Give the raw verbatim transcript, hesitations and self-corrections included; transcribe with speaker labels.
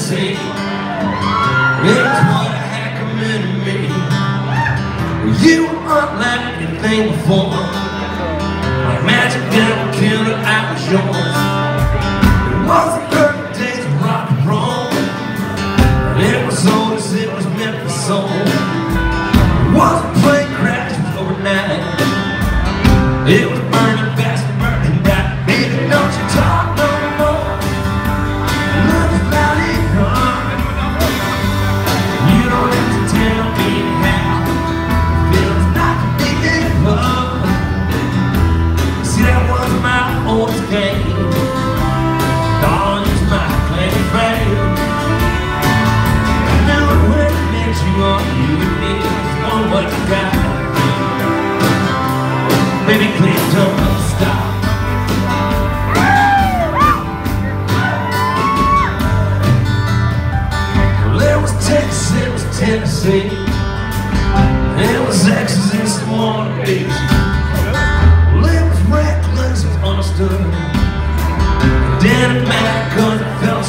Speaker 1: Tennessee. It was what I had committed to me. Well, you were unlike anything before. Like magic devil killer, I was yours. It wasn't perfect days of rock and roll, but it was old as it was meant for soul. It wasn't plane crashes overnight. It was burning fast and burning bright. Baby, don't you talk no more. Look about it, come. You don't have to tell me how it feels like to be in love. See, that was my old game. Dawn is my claim to fame. I knew it when it meant you all you need. It's one what you got. Baby, please don't stop. Well, it was Texas, it was Tennessee. It was exes and some wannabes. Well, it was reckless, it was understood. It didn't matter cause it felt